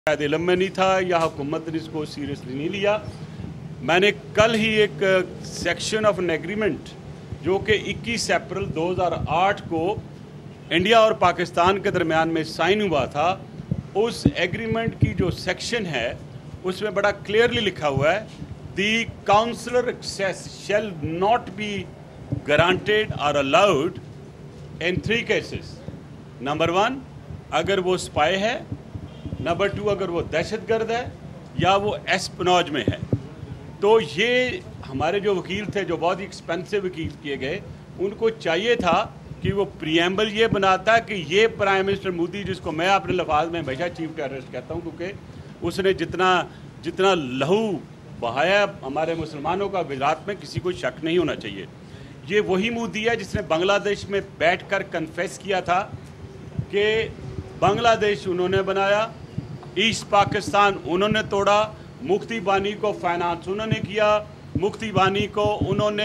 शायद इल्म में नहीं था या हुकूमत ने इसको सीरियसली नहीं लिया। मैंने कल ही एक सेक्शन ऑफ एन एग्रीमेंट जो कि 21 अप्रैल 2008 को इंडिया और पाकिस्तान के दरमियान में साइन हुआ था, उस एग्रीमेंट की जो सेक्शन है उसमें बड़ा क्लियरली लिखा हुआ है, the counsellor access shall not be granted और अलाउड इन 3 केसेस। नंबर 1 अगर वो स्पाई है, नंबर 2 अगर वो दहशतगर्द है या वो एस्पनॉज में है। तो ये हमारे जो वकील थे, जो बहुत ही एक्सपेंसिव वकील किए गए, उनको चाहिए था कि वो प्रीएम्बल ये बनाता कि ये प्राइम मिनिस्टर मोदी, जिसको मैं अपने लफाज में हमेशा चीफ टेररिस्ट कहता हूँ क्योंकि उसने जितना लहू बहाया हमारे मुसलमानों का, गुजरात में किसी को शक नहीं होना चाहिए। ये वही मोदी है जिसने बांग्लादेश में बैठकर कन्फेस किया था कि बांग्लादेश उन्होंने बनाया, ईस्ट पाकिस्तान उन्होंने तोड़ा, मुफ्ती बानी को फाइनेंस उन्होंने किया, मुफ्ती बानी को उन्होंने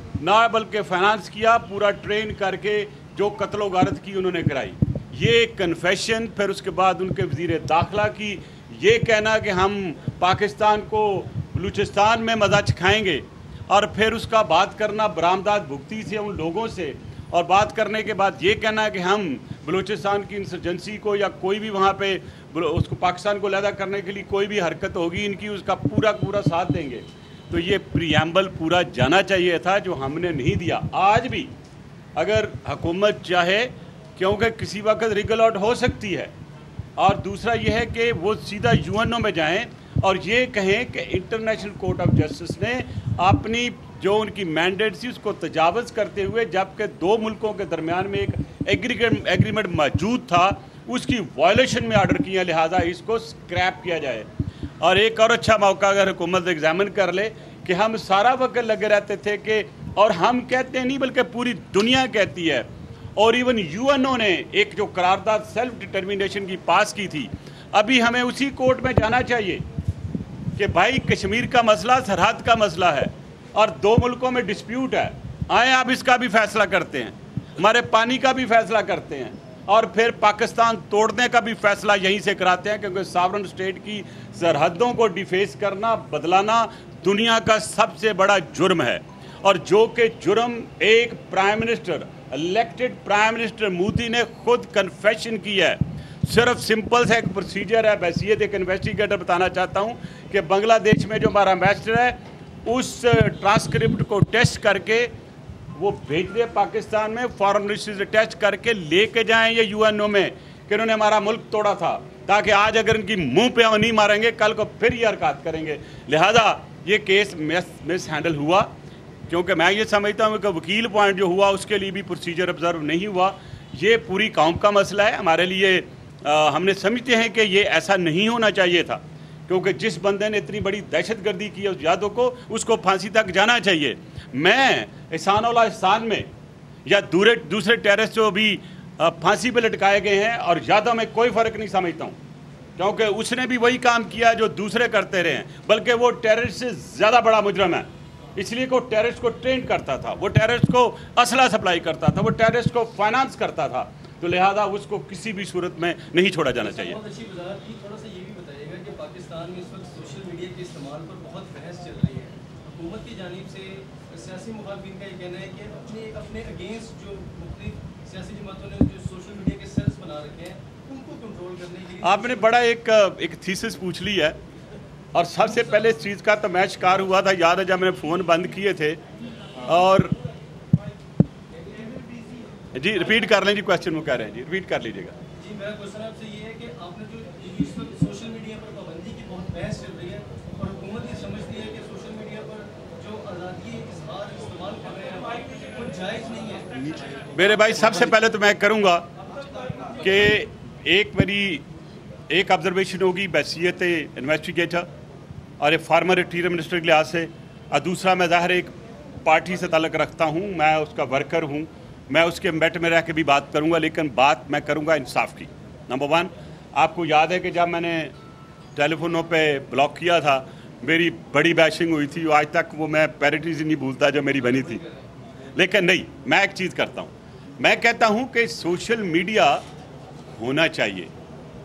ना बल्कि फाइनेंस किया, पूरा ट्रेन करके जो कत्लो गारत की उन्होंने कराई। ये कन्फेशन, फिर उसके बाद उनके वज़ीर दाखिला की ये कहना कि हम पाकिस्तान को बलूचिस्तान में मज़ा चखाएँगे, और फिर उसका बात करना बरामदात भुगती से उन लोगों से, और बात करने के बाद ये कहना कि हम बलूचिस्तान की इंसर्जेंसी को या कोई भी वहाँ पे उसको पाकिस्तान को लैदा करने के लिए कोई भी हरकत होगी इनकी, उसका पूरा साथ देंगे। तो ये प्रीएम्बल पूरा जाना चाहिए था, जो हमने नहीं दिया। आज भी अगर हुकूमत चाहे, क्योंकि किसी वक्त रिगल आउट हो सकती है, और दूसरा ये है कि वो सीधा यूएनओ में जाएं और ये कहें कि इंटरनेशनल कोर्ट ऑफ जस्टिस ने अपनी जो उनकी मैंडेट थी उसको तजावज़ करते हुए, जबकि 2 मुल्कों के दरमियान में एक एग्रीमेंट मौजूद था, उसकी वायलेशन में ऑर्डर किया, लिहाजा इसको स्क्रैप किया जाए। और एक और अच्छा मौका अगर हुकूमत एग्जामिन कर ले कि हम सारा वक्त लगे रहते थे कि, और हम कहते नहीं बल्कि पूरी दुनिया कहती है, और इवन यूएनओ ने एक जो करारदाद सेल्फ डिटर्मिनेशन की पास की थी, अभी हमें उसी कोर्ट में जाना चाहिए कि भाई कश्मीर का मसला सरहद का मसला है और 2 मुल्कों में डिस्प्यूट है, आए आप इसका भी फैसला करते हैं, हमारे पानी का भी फैसला करते हैं, और फिर पाकिस्तान तोड़ने का भी फैसला यहीं से कराते हैं, क्योंकि सॉवरेन स्टेट की सरहदों को डिफेस करना, बदलाना दुनिया का सबसे बड़ा जुर्म है। और जो कि जुर्म एक prime minister, elected prime minister Modi ने खुद कन्फेशन की है। सिर्फ सिंपल सा एक प्रोसीजर है, बैसियत एक इन्वेस्टिगेटर बताना चाहता हूँ कि बांग्लादेश में जो हमारा एम्बेसडर है, उस ट्रांसक्रिप्ट को टेस्ट करके वो भेज दे पाकिस्तान में, फॉरेन मिनिस्ट्री से टेस्ट करके लेके जाएं ये यूएनओ में कि उन्होंने हमारा मुल्क तोड़ा था, ताकि आज अगर इनकी मुंह पे नहीं मारेंगे कल को फिर ये हरकत करेंगे। लिहाजा ये केस मिस हैंडल हुआ, क्योंकि मैं ये समझता हूँ कि वकील पॉइंट जो हुआ उसके लिए भी प्रोसीजर ऑब्जर्व नहीं हुआ। ये पूरी कौम का मसला है हमारे लिए। हमने समझते हैं कि ये ऐसा नहीं होना चाहिए था, क्योंकि जिस बंदे ने इतनी बड़ी दहशतगर्दी की है उस यादों को, उसको फांसी तक जाना चाहिए। मैं एहसान में या दूसरे टेररिस्ट जो भी फांसी पे लटकाए गए हैं और यादों में कोई फ़र्क नहीं समझता हूँ, क्योंकि उसने भी वही काम किया जो दूसरे करते रहे हैं, बल्कि वो टेररिस्ट से ज़्यादा बड़ा मुजरम है। इसलिए वो टेररिस्ट को ट्रेन करता था, वो टेररिस्ट को असला सप्लाई करता था, वो टेररिस्ट को फाइनेंस करता था, तो लिहाजा उसको किसी भी सूरत में नहीं छोड़ा जाना चाहिए। थोड़ा सा ये भी बताइएगा कि पाकिस्तान में इस वक्त सोशल मीडिया के इस्तेमाल पर बहुत बहस चल रही है। हुकूमत की जानिब से सियासी मुखालफिन का ये कहना है कि अपने अगेंस्ट जो मुख्तलिफ सियासी जमातों ने जो सोशल मीडिया के सेल्स बना रखे हैं, उनको कंट्रोल करने के लिए आपने बड़ा एक थीसिस पूछ ली है। और सबसे पहले इस चीज़ का तो मैं शिकार हुआ था, याद है जब मैंने फ़ोन बंद किए थे। और जी रिपीट कर लें जी, क्वेश्चन वो कह रहे हैं जी, रिपीट कर लीजिएगा जी। मेरा क्वेश्चन आपसे ये है कि आपने जो इस वक्त सोशल मीडिया पर पाबंदी की बहुत बहस चल रही है, और हुकूमत ये समझती है कि सोशल मीडिया पर जो आज़ादी इजहार इस्तेमाल कर रहे हैं वो जायज़ नहीं है। मेरे भाई, सबसे पहले तो मैं करूँगा कि मेरी एक ऑब्जर्वेशन होगी बैसियत इन्वेस्टिगेटर और एक फार्मर इंटीरियर मिनिस्टर के लिहाज से, और दूसरा मैं ज़ाहिर एक पार्टी से ताल्लुक़ रखता हूँ, मैं उसका वर्कर हूँ, मैं उसके मेट में रह के भी बात करूँगा, लेकिन बात मैं करूँगा इंसाफ की। नंबर 1, आपको याद है कि जब मैंने टेलीफोनों पे ब्लॉक किया था, मेरी बड़ी बैशिंग हुई थी, आज तक वो मैं पैरिटीज नहीं भूलता जो मेरी बनी थी। लेकिन नहीं, मैं एक चीज़ करता हूँ, मैं कहता हूँ कि सोशल मीडिया होना चाहिए,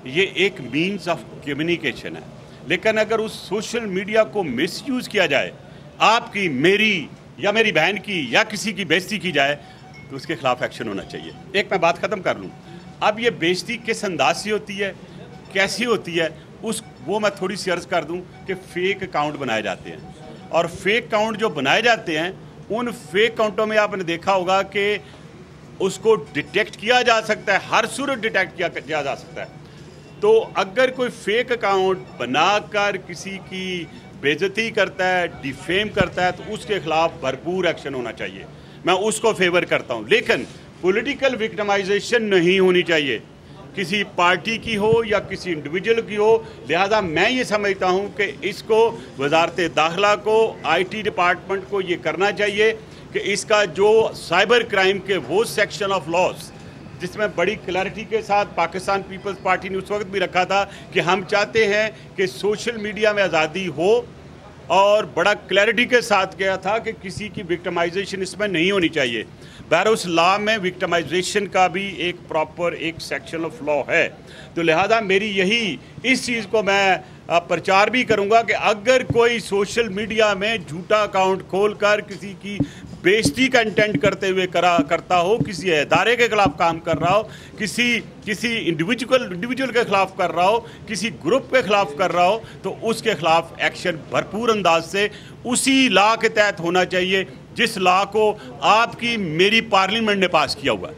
ये एक मीन्स ऑफ कम्युनिकेशन है, लेकिन अगर उस सोशल मीडिया को मिसयूज़ किया जाए, आपकी, मेरी या मेरी बहन की या किसी की बेइज्जती की जाए, तो उसके खिलाफ एक्शन होना चाहिए। एक मैं बात ख़त्म कर लूँ। अब ये बेइज्जती किस अंदाज से होती है, कैसी होती है, वो मैं थोड़ी सी अर्ज़ कर दूँ कि फ़ेक अकाउंट बनाए जाते हैं, और फेक अकाउंट जो बनाए जाते हैं, उन फेक अकाउंटों में आपने देखा होगा कि उसको डिटेक्ट किया जा सकता है, हर सूरत डिटेक्ट किया जा सकता है। तो अगर कोई फेक अकाउंट बनाकर किसी की बेइज्जती करता है, डिफेम करता है, तो उसके खिलाफ भरपूर एक्शन होना चाहिए। मैं उसको फेवर करता हूँ, लेकिन पॉलिटिकल विक्टिमाइजेशन नहीं होनी चाहिए, किसी पार्टी की हो या किसी इंडिविजुअल की हो। लिहाजा मैं ये समझता हूँ कि इसको वजारत दाखिला को, IT डिपार्टमेंट को ये करना चाहिए कि इसका जो साइबर क्राइम के वो सेक्शन ऑफ लॉस जिसमें बड़ी क्लैरिटी के साथ पाकिस्तान पीपल्स पार्टी ने उस वक्त भी रखा था कि हम चाहते हैं कि सोशल मीडिया में आज़ादी हो, और बड़ा क्लैरिटी के साथ किया था कि किसी की विक्टिमाइजेशन इसमें नहीं होनी चाहिए। बहर उस लॉ में विक्टिमाइजेशन का भी एक प्रॉपर एक सेक्शन ऑफ लॉ है। तो लिहाजा मेरी यही इस चीज़ को मैं प्रचार भी करूंगा कि अगर कोई सोशल मीडिया में झूठा अकाउंट खोलकर किसी की बेइज्जती का इंटेंट करते हुए करता हो, किसी इदारे के खिलाफ काम कर रहा हो, किसी इंडिविजुअल के खिलाफ कर रहा हो, किसी ग्रुप के खिलाफ कर रहा हो, तो उसके खिलाफ एक्शन भरपूर अंदाज से उसी लॉ के तहत होना चाहिए जिस लॉ को आपकी मेरी पार्लियामेंट ने पास किया हुआ है।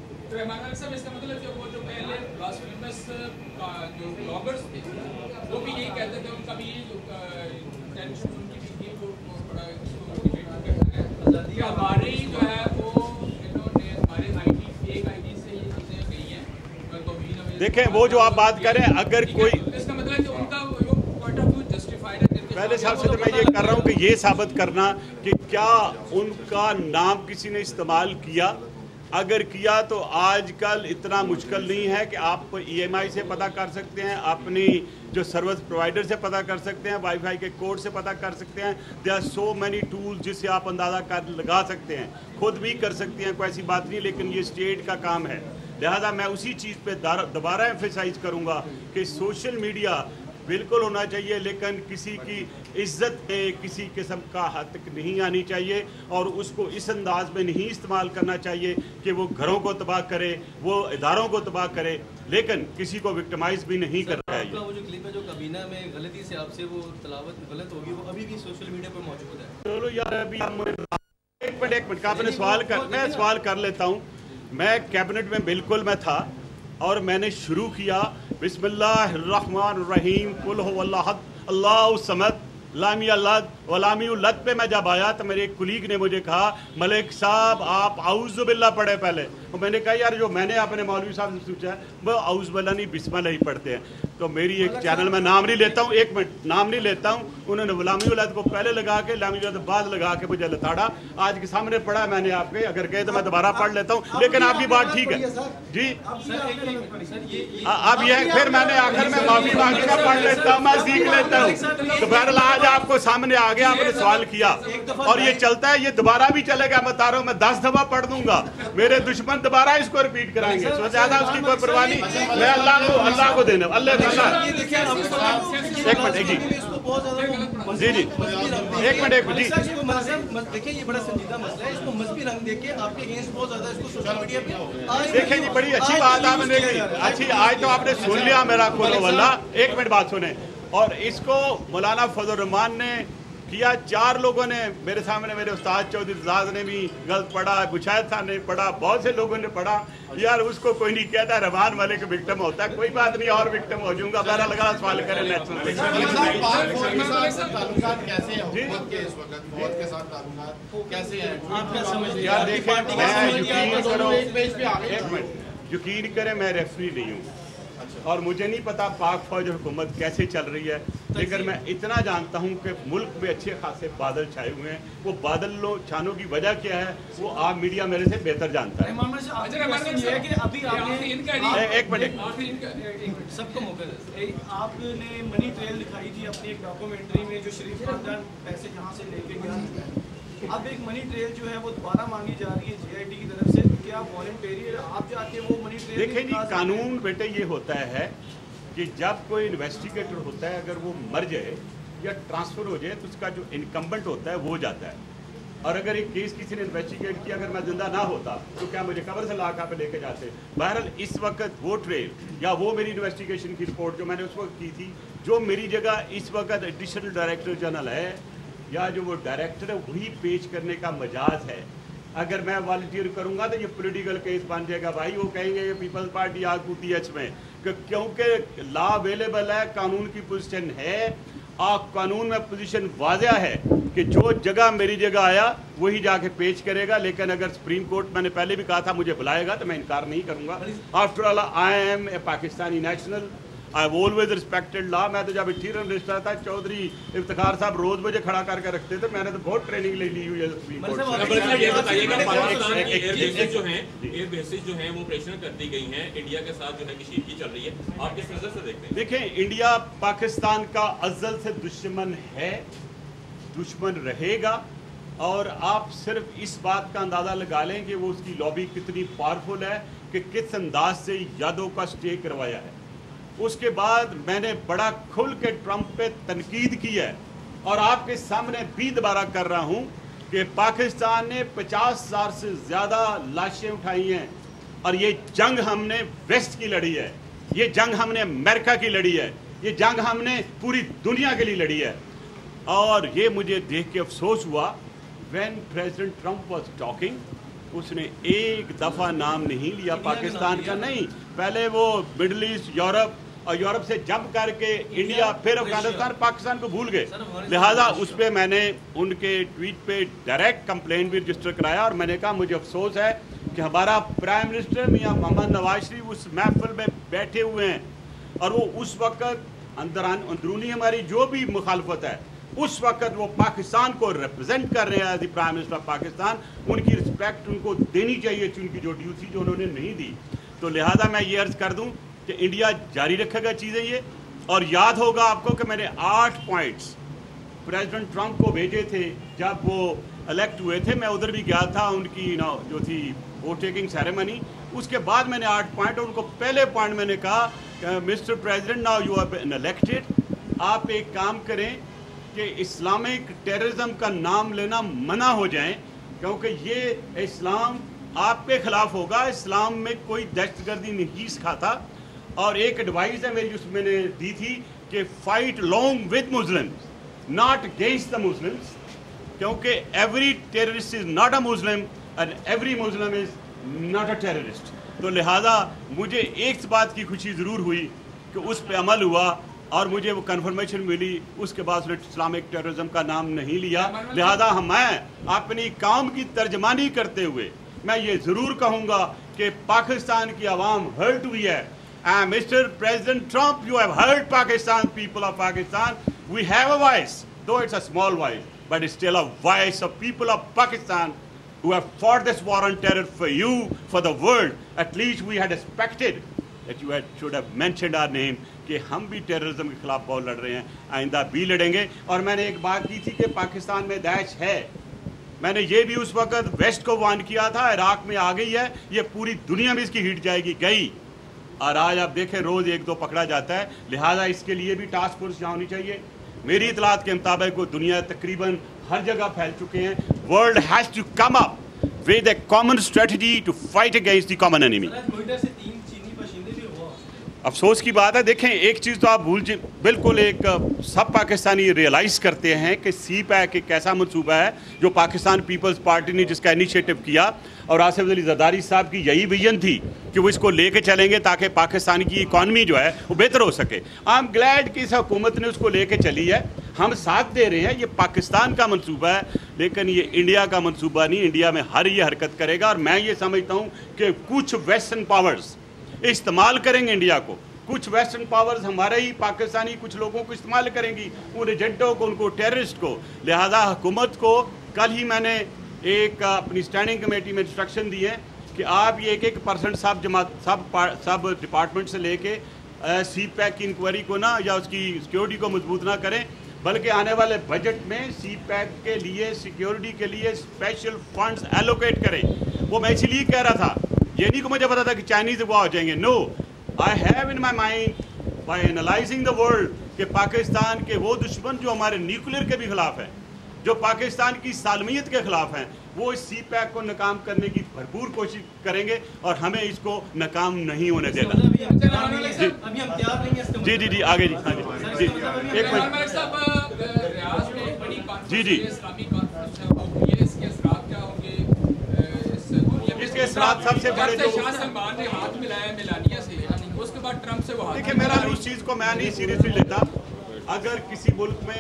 वो भी यही कहते थे, उनका भी टेंशन उनकी भी वो बड़ा कि हमारी जो है वो इन्होंने हमारे IT से ये चीज़ें गई हैं। तो देखें वो जो आप बात करें, अगर कोई इसका मतलब कि उनका पॉइंट ऑफ व्यू जस्टिफाइड है। पहले साहब से तो मैं ये कर रहा हूँ कि ये साबित करना कि क्या उनका नाम किसी ने इस्तेमाल किया। अगर किया तो आजकल इतना मुश्किल नहीं है कि आप EMI से पता कर सकते हैं, अपनी जो सर्विस प्रोवाइडर से पता कर सकते हैं, वाईफाई के कोड से पता कर सकते हैं। They are so many tools जिससे आप अंदाज़ा कर लगा सकते हैं, खुद भी कर सकते हैं, कोई ऐसी बात नहीं, लेकिन ये स्टेट का काम है। लिहाजा मैं उसी चीज़ पे दोबारा एम्फेसाइज करूँगा कि सोशल मीडिया बिल्कुल होना चाहिए, लेकिन किसी की इज्जत पे किसी किस्म का हद तक नहीं आनी चाहिए, और उसको इस अंदाज में नहीं इस्तेमाल करना चाहिए कि वो घरों को तबाह करे, वो इदारों को तबाह करे, लेकिन किसी को विक्टिमाइज भी नहीं कर रहा है। वो जो क्लिप है जो कबीना में गलती से आपसे वो तलावत गलत होगी, वो अभी भी सोशल मीडिया पर मौजूद है। चलो यार, अभी हम एक मिनट का आपने मैं सवाल कर लेता हूँ। मैं कैबिनेट में बिल्कुल मैं था, और मैंने शुरू किया बिस्मिल्लाहिर्रहमानिर्रहीम कुल हुवल्लाहद अल्लाहु समद लामी अल्लाद वलामी उल्लद पे मैं जब आया तो मेरे एक कुलीग ने मुझे कहा, मलिक साहब आप आउज़ बिल्ला पढ़े पहले। तो मैंने कहा यार जो मैंने अपने मौलवी साहब से पूछा है वो आउज़ बिल्ला नहीं बिस्मिल्लाह ही पढ़ते हैं। तो मेरी एक चैनल में नाम नहीं लेता हूँ, एक मिनट नाम नहीं लेता हूँ, उन्होंने वलामी उल्लद को पहले लगा के लामी उल्लद बाद लगा के मुझे लताड़ा। आज के सामने पढ़ा मैंने आपके, अगर कहे तो मैं दोबारा पढ़ लेता हूँ, लेकिन आपकी बात ठीक है जी। अब यह फिर मैंने आखिर में माफी मांगी, मैं पढ़ लेता हूँ, मैं सीख लेता हूँ। तो बहरहाल आज आपको सामने आ गया, आपने सवाल किया और ये चलता है, ये दोबारा भी चलेगा। मैं बता रहा हूँ, मैं 10 दफा पढ़ दूंगा, मेरे दुश्मन दोबारा इसको रिपीट कराएंगे, तो ज्यादा उसकी कोई परवाह नहीं। मैं अल्लाह को देने अल्लाह एक मिनट जी जी एक मिनट जी देखिए ये बड़ा संजीदा मसला है, इसको मजहबी रंग देके आपके अगेंस्ट बहुत ज्यादा इसको सोशल मीडिया पे देखें जी, बड़ी अच्छी बात आपने की। अच्छी आज तो आपने सुन लिया मेरा कुल वल्ला। एक मिनट बात सुने, और इसको मौलाना फजल रहमान ने किया, 4 लोगों ने मेरे सामने, मेरे उस्ताद चौधरी रजाद ने भी गलत पढ़ा, बुशायद साहब ने पढ़ा, बहुत से लोगों ने पढ़ा। यार उसको कोई नहीं कहता रहमान वाले को विक्टिम होता है, कोई बात नहीं, और विक्टिम हो जाऊंगा। बहरा लगा सवाल करें नेशनल यार देखें, मैं यकीन करो, एक मिनट यकीन करें, मैं रेफरी नहीं हूँ और मुझे नहीं पता पाक फौज हुकूमत कैसे चल रही है, लेकिन मैं इतना जानता हूं कि मुल्क में अच्छे खासे बादल छाए हुए हैं। वो बादलों छानों की वजह क्या है वो आप मीडिया मेरे से बेहतर जानता है। एक मिनट सबको मौका दे। आपने मनी ट्रेल दिखाई थी अपनी एक डॉक्यूमेंट्री में, जो शरीफ खानदान पैसे जहाँ से लेके गया, अब एक मनी ट्रेल जो है वो दोबारा मांगी जा रही है JIT की तरफ से। क्या वॉलंटरी आप चाहते हैं वो मनी ट्रेल? देखें जी, कानून बेटे ये होता है कि जब कोई इन्वेस्टिगेटर होता है अगर वो मर जाए या ट्रांसफ़र हो जाए तो उसका जो इनकम्बेंट होता है वो जाता है, और अगर एक केस किसी ने इन्वेस्टिगेट किया अगर मैं जिंदा ना होता तो क्या मुझे कब्र से लाखा पे लेके जाते। बहरहाल इस वक्त वो ट्रेल या वो मेरी इन्वेस्टिगेशन की रिपोर्ट जो मैंने उस वक्त की थी, जो मेरी जगह इस वक्त एडिशनल डायरेक्टर जनरल है या जो वो डायरेक्टर है वही पेश करने का मजाज है। अगर मैं वॉलंटियर करूंगा तो ये पॉलिटिकल केस बन जाएगा भाई, वो कहेंगे ये पीपल्स पार्टी आग कूटी एच में, क्योंकि लॉ अवेलेबल है, कानून की पोजीशन है, और कानून में पोजीशन वाज़िया है कि जो जगह मेरी जगह आया वही जाके पेश करेगा। लेकिन अगर सुप्रीम कोर्ट, मैंने पहले भी कहा था, मुझे बुलाएगा तो मैं इनकार नहीं करूंगा। After all I am a Pakistani national, I have always respected law. मैं तो जब इंटीरियर मिनिस्टर था चौधरी इफ्तिखार साहब रोज मुझे खड़ा करके रखते थे, मैंने तो बहुत ट्रेनिंग ले ली हुई है सुप्रीम कोर्ट से। ये बताइएगा पाकिस्तान की एयर बेसिस जो हैं वो ऑपरेशनल कर दी गई हैं, इंडिया के साथ जो है कशीदगी चल रही है, आप किस नजर से देखते हैं? देखें, इंडिया पाकिस्तान का अज़ल से दुश्मन है, दुश्मन रहेगा, और आप सिर्फ इस बात का अंदाज़ा लगा लें कि वो उसकी लॉबी कितनी पावरफुल है कि किस अंदाज से यादों का स्टे करवाया है। उसके बाद मैंने बड़ा खुल के ट्रंप पे तनकीद की है, और आपके सामने भी दोबारा कर रहा हूँ कि पाकिस्तान ने 50,000 से ज़्यादा लाशें उठाई हैं, और ये जंग हमने वेस्ट की लड़ी है, ये जंग हमने अमेरिका की लड़ी है, ये जंग हमने पूरी दुनिया के लिए लड़ी है। और ये मुझे देख के अफसोस हुआ, when president Trump was talking, उसने एक दफ़ा नाम नहीं लिया पाकिस्तान का, नहीं, पहले वो मिडल ईस्ट, यूरोप, और यूरोप से जंप करके इंडिया, फिर अफगानिस्तान, पाकिस्तान को भूल गए। लिहाजा उस पर मैंने उनके ट्वीट पे डायरेक्ट कंप्लेंट भी रजिस्टर कराया, और मैंने कहा मुझे अफसोस है कि हमारा प्राइम मिनिस्टर मियां मोहम्मद नवाज शरीफ उस महफिल में बैठे हुए हैं, और वो उस वक्त अंदरूनी हमारी जो भी मुखालफत है उस वक्त वो पाकिस्तान को रिप्रेजेंट कर रहे हैं as the prime minister of Pakistan. उनकी रिस्पेक्ट उनको देनी चाहिए थी, उनकी जो ड्यूटी जो उन्होंने नहीं दी। तो लिहाजा मैं ये अर्ज कर दूं कि इंडिया जारी रखेगा चीज़ें ये, और याद होगा आपको कि मैंने 8 पॉइंट्स प्रेसिडेंट ट्रंप को भेजे थे जब वो इलेक्ट हुए थे। मैं उधर भी गया था उनकी जो थी वोट टेकिंग सेरेमनी, उसके बाद मैंने 8 पॉइंट, और उनको पहले पॉइंट मैंने कहा mister president now you have been elected, आप एक काम करें कि इस्लामिक टेररिज्म का नाम लेना मना हो जाए, क्योंकि ये इस्लाम आपके खिलाफ होगा, इस्लाम में कोई दहशतगर्दी नहीं सिखाता। और एक एडवाइस है मेरी जो मैंने दी थी कि fight long with Muslims not against the Muslims, क्योंकि every terrorist is not a Muslim and every Muslim is not a terrorist. तो लिहाजा मुझे एक बात की खुशी ज़रूर हुई कि उस पर अमल हुआ, और मुझे वो कन्फर्मेशन मिली, उसके बाद उसने इस्लामिक टेररिज्म का नाम नहीं लिया। लिहाजा मैं अपनी कौम की तर्जमानी करते हुए मैं ये ज़रूर कहूँगा कि पाकिस्तान की आवाम हर्ट हुई है। Mister president Trump, you have hurt Pakistan, people of Pakistan, we have a voice, though it's a small voice, but it's still a voice of people of Pakistan who have fought this war on terror for you, for the world. At least we had expected that you should have mentioned our name कि हम भी terrorism के खिलाफ बहुत लड़ रहे हैं, आइंदा भी लड़ेंगे। और मैंने एक बात की थी कि पाकिस्तान में दाइश है, मैंने ये भी उस वक्त वेस्ट को वार्न किया था, इराक में आ गई है, ये पूरी दुनिया में इसकी हिट जाएगी, गई, और आज आप देखें रोज़ 1-2 पकड़ा जाता है। लिहाजा इसके लिए भी टास्क फोर्स यहाँ होनी चाहिए। मेरी इतलात के मुताबिक वो दुनिया तकरीबन हर जगह फैल चुके हैं। World has to come up with a common strategy to fight against the common enemy. अफसोस की बात है, देखें एक चीज़ तो आप बिल्कुल एक सब पाकिस्तानी रियलाइज़ करते हैं कि सी पैक एक ऐसा मनसूबा है जो पाकिस्तान पीपल्स पार्टी ने जिसका इनिशिएटिव किया, और आसिफ अली जरदारी साहब की यही विजन थी कि वो इसको लेके चलेंगे ताकि पाकिस्तान की इकॉनमी जो है वो बेहतर हो सके। आई एम ग्लैड कि इस हुकूमत ने उसको लेके चली है, हम साथ दे रहे हैं। ये पाकिस्तान का मनसूबा है, लेकिन ये इंडिया का मनसूबा नहीं। इंडिया में हर ये हरकत करेगा, और मैं ये समझता हूँ कि कुछ वेस्टर्न पावर्स इस्तेमाल करेंगे इंडिया को, कुछ वेस्टर्न पावर्स हमारे ही पाकिस्तानी कुछ लोगों को इस्तेमाल करेंगी, उन एजेंटों को, उनको टेररिस्ट को। लिहाजा हुकूमत को कल ही मैंने एक अपनी स्टैंडिंग कमेटी में इंस्ट्रक्शन दी है कि आप ये 1-1% सब डिपार्टमेंट से लेके सी पैक की इंक्वायरी को ना, या उसकी सिक्योरिटी को मजबूत ना करें, बल्कि आने वाले बजट में सी पैक के लिए, सिक्योरिटी के लिए स्पेशल फंड्स एलोकेट करें। वो मैं इसीलिए कह रहा था, ये नहीं कि मुझे पता था कि चाइनीज़ वो हो जाएंगे। No, I have in my mind by analysing the world कि पाकिस्तान के वो दुश्मन जो हमारे न्यूक्लियर के भी खिलाफ हैं, जो पाकिस्तान की सालमियत के खिलाफ हैं, वो इस सी पैक को नाकाम करने की भरपूर कोशिश करेंगे और हमें इसको नाकाम नहीं होने देना। जी जी जी आगे जी। हाँ जी जी एक मिनट जी जी इसके असरात सबसे बड़े जो सलमान ने हाथ मिलाया मिलानिया से, उसके बाद ट्रम्प से वो देखिए मेरा उस चीज़ को मैं नहीं सीरियसली लेता। अगर किसी मुल्क में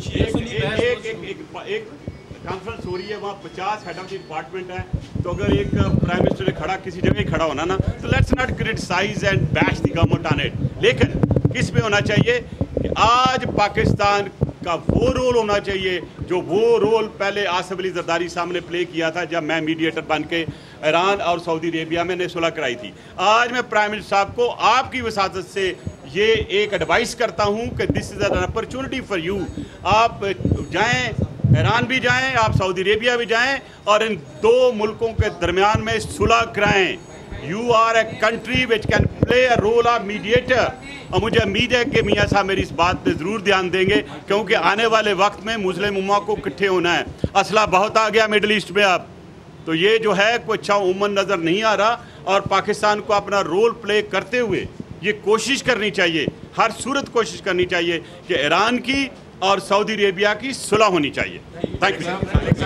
एक कॉन्फ्रेंस हो रही है, वहाँ 50 हेड ऑफ द डिपार्टमेंट है, तो अगर एक प्राइम मिनिस्टर खड़ा किसी जगह ही खड़ा होना ना, तो let's not criticise and bash the government on it. लेकिन किस पे होना चाहिए कि आज पाकिस्तान का वो रोल होना चाहिए जो वो रोल पहले आसिफ अली जरदारी साहब ने प्ले किया था जब मैं मीडिएटर बन के ईरान और सऊदी अरेबिया में सुलह कराई थी। आज मैं प्राइम मिनिस्टर साहब को आपकी वसादत से ये एक एडवाइस करता हूँ कि this is an opportunity for you. आप जाएं, ईरान भी जाएं, आप सऊदी अरेबिया भी जाएं और इन दो मुल्कों के दरमियान में सुलह कराएं। You are a country which can play a role of mediator. और मुझे उम्मीद है कि मियाँ साहब मेरी इस बात पे ज़रूर ध्यान देंगे, क्योंकि आने वाले वक्त में मुस्लिम उम्मा को इकट्ठे होना है। असला बहुत आ गया मिडल ईस्ट में अब, तो ये जो है कोई अच्छा उमन नज़र नहीं आ रहा, और पाकिस्तान को अपना रोल प्ले करते हुए ये कोशिश करनी चाहिए, हर सूरत कोशिश करनी चाहिए कि ईरान की और सऊदी अरेबिया की सुलह होनी चाहिए। Thank you.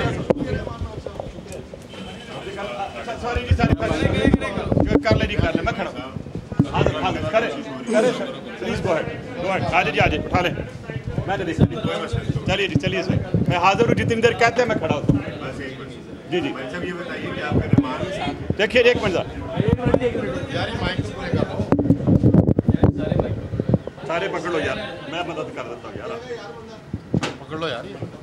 सॉरी जी, कर ले मैं खड़ा हूँ। प्लीज गो अहेड आजे जी, आजे उठा ले। मैं चलिए जी, चलिए सर, मैं हाजिर हूँ, जितनी देर कहते हैं मैं खड़ा होता हूँ। जी जी देखिए एक मिनट सारे पकड़ लो यार, मैं मदद कर देता हूँ यार, पकड़ लो यार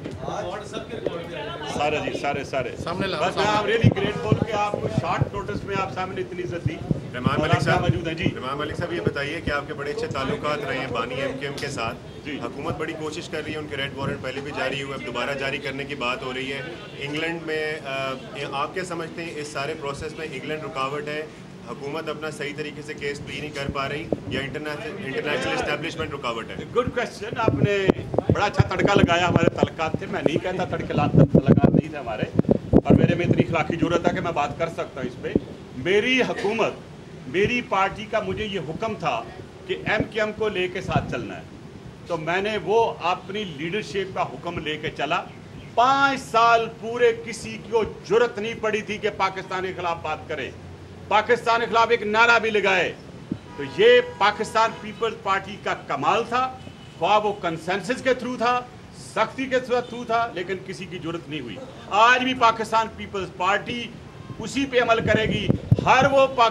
सारे जी सारे सामने ला। बस मैं आप रियली ग्रेटफुल कि आपको शॉर्ट नोटिस में आप सामने इतनी इज्जत दी। रहमान मलिक साहब मौजूद है जी। रहमान मलिक साहब ये बताइए कि आपके बड़े अच्छे ताल्लुकात रहे हैं बानी एमकेएम के साथ। हुकूमत बड़ी कोशिश कर रही है, उनके रेड वारंट पहले भी जारी हुए, अब दोबारा जारी करने की बात हो रही है। इंग्लैंड में आप क्या समझते हैं इस सारे प्रोसेस में इंग्लैंड रुकावट है, हुकूमत अपना सही तरीके से केस प्ली नहीं कर पा रही, या इंटरनेशनल एस्टेब्लिशमेंट रुकावट है? गुड क्वेश्चन, आपने बड़ा अच्छा तड़का लगाया। हमारे तलकात थे, मैं नहीं कहता तड़के तलकात नहीं थे हमारे, और मेरे में इतनी इखलाकी जरूरत है कि मैं बात कर सकता हूँ इस पर। मेरी हुकूमत, मेरी पार्टी का मुझे ये हुक्म था कि एमकेएम को लेके साथ चलना है, तो मैंने वो अपनी लीडरशिप का हुक्म लेके चला। 5 साल पूरे किसी को जुर्रत नहीं पड़ी थी कि पाकिस्तान के खिलाफ बात करे, पाकिस्तान के खिलाफ एक नारा भी लगाए। तो ये पाकिस्तान पीपल्स पार्टी का कमाल था, ख्वाह वो कंसेंसस के थ्रू था, सख्ती के थ्रू था, लेकिन किसी की जरूरत नहीं हुई। आज भी पाकिस्तान पीपल्स पार्टी उसी पे अमल करेगी। हर वो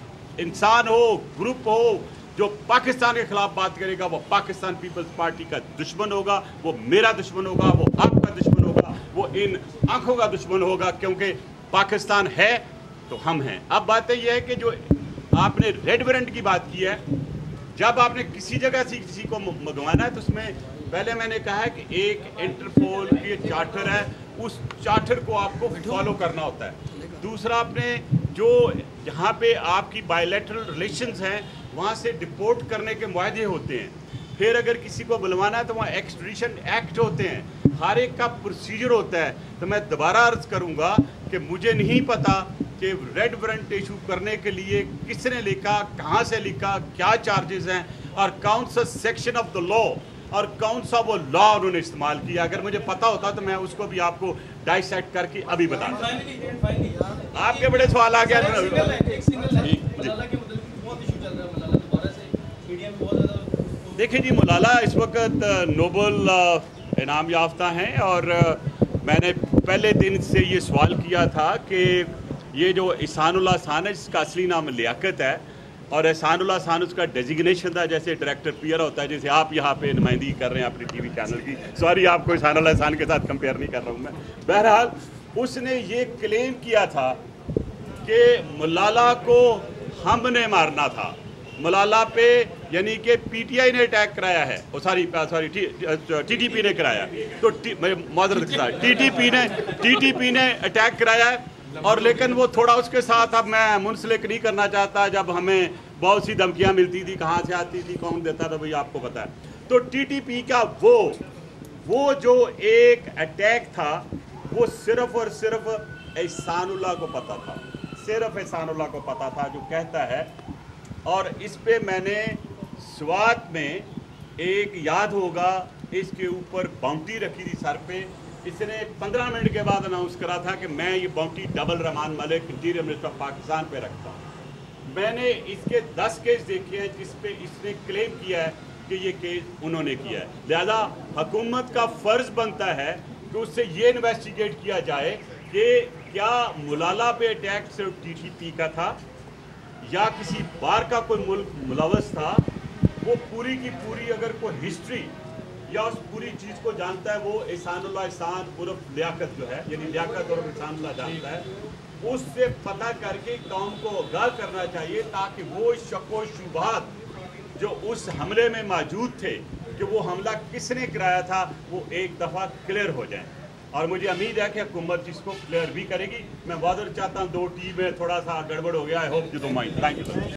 इंसान हो, ग्रुप हो जो पाकिस्तान के खिलाफ बात करेगा, वो पाकिस्तान पीपल्स पार्टी का दुश्मन होगा, वो मेरा दुश्मन होगा, वो आपका दुश्मन होगा, वो इन आंखों का दुश्मन होगा, क्योंकि पाकिस्तान है तो हम हैं। अब बात यह है कि जो आपने रेड वारंट की बात की है, जब आपने किसी जगह से किसी को मंगवाना है तो उसमें पहले मैंने कहा है कि एक इंटरपोल के चार्टर है, उस चार्टर को आपको फॉलो करना होता है। दूसरा, आपने जो जहाँ पे आपकी बायलैटरल रिलेशंस हैं वहाँ से डिपोर्ट करने के मुआहदे होते हैं। फिर अगर किसी को बुलवाना है तो वहाँ एक्सट्रीडिशन एक्ट होते हैं, हर एक का प्रोसीजर होता है। तो मैं दोबारा अर्ज़ करूँगा कि मुझे नहीं पता कि रेड वारंट इशू करने के लिए किसने लिखा, कहाँ से लिखा, क्या चार्जेस हैं, और कौन सा सेक्शन ऑफ द लॉ और कौन सा वो लॉ उन्होंने इस्तेमाल किया। अगर मुझे पता होता तो मैं उसको भी आपको डाइसेक्ट करके अभी बता दूँ। आपके बड़े सवाल आ गया। देखिए जी, मलाला इस वक्त नोबल इनाम याफ्ता हैं, और मैंने पहले दिन से ये सवाल किया था कि ये जो एहसानुल्लाह खान है, जिसका असली नाम लियाकत है, और एहसानुल्लाह खान उसका डेजिग्नेशन था, जैसे डायरेक्टर पीयर होता है, जैसे आप यहाँ पे नुमाइंदगी कर रहे हैं अपनी टीवी चैनल की। सॉरी, आपको एहसानुल्लाह खान के साथ कंपेयर नहीं कर रहा हूँ मैं। बहरहाल उसने ये क्लेम किया था कि मलाला को हमने मारना था, मलाला पे यानी कि पीटीआई ने अटैक कराया है, सॉरी टीटीपी ने कराया, तो माजरत के साथ टीटीपी ने अटैक कराया है। और लेकिन वो थोड़ा उसके साथ अब मैं मुंसलिक नहीं करना चाहता। जब हमें बहुत सी धमकियां मिलती थी, कहाँ से आती थी, कौन देता था, भाई आपको पता है। तो टीटीपी का वो जो एक अटैक था वो सिर्फ और सिर्फ एहसानुल्लाह को पता था, सिर्फ एहसानुल्लाह को पता था जो कहता है। और इस पे मैंने स्वात में एक याद होगा इसके ऊपर बाउंटी रखी थी सर पे। इसने 15 मिनट के बाद अनाउंस करा था कि मैं ये bounty double Rahman Malik interior minister of Pakistan पे रखता हूँ। मैंने इसके 10 केस देखे हैं जिस पे इसने क्लेम किया है कि ये केस उन्होंने किया है। लिहाजा हुकूमत का फ़र्ज़ बनता है कि उससे ये इन्वेस्टिगेट किया जाए कि क्या मुलाला पे अटैक सिर्फ टीटीपी का था या किसी बार का कोई मुल्क मुलवस था। वो पूरी की पूरी अगर कोई हिस्ट्री या उस पूरी चीज़ को जानता है, वो एहसानुल्लाह एहसान उर्फ लियाकत जो है, यानी लियाकत और एहसानुल्लाह जानता है, उससे पता करके कौम को आगाह करना चाहिए ताकि वो शक व शुबहात जो उस हमले में मौजूद थे कि वो हमला किसने कराया था वो एक दफ़ा क्लियर हो जाए। और मुझे उम्मीद है कि हुकूमत जिसको क्लियर भी करेगी। मैं वादर चाहता हूँ 2 टीम में थोड़ा सा गड़बड़ हो गया, I hope you don't mind. Thank you.